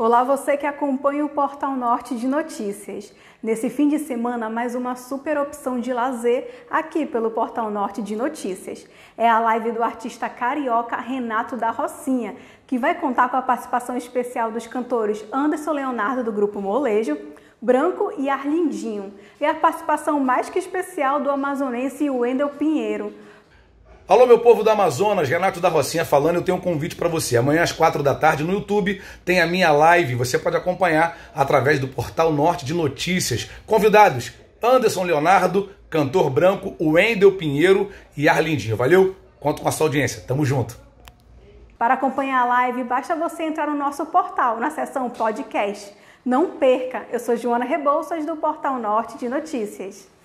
Olá, você que acompanha o Portal Norte de Notícias. Nesse fim de semana, mais uma super opção de lazer aqui pelo Portal Norte de Notícias. É a live do artista carioca Renato da Rocinha, que vai contar com a participação especial dos cantores Anderson Leonardo, do grupo Molejo, Branco e Arlindinho. E a participação mais que especial do amazonense Wendel Pinheiro. Alô, meu povo do Amazonas, Renato da Rocinha falando. Eu tenho um convite para você. Amanhã às 4 da tarde no YouTube tem a minha live. Você pode acompanhar através do Portal Norte de Notícias. Convidados: Anderson Leonardo, cantor Branco, Wendel Pinheiro e Arlindinho. Valeu? Conto com a sua audiência. Tamo junto. Para acompanhar a live, basta você entrar no nosso portal, na seção podcast. Não perca! Eu sou Joana Rebouças, do Portal Norte de Notícias.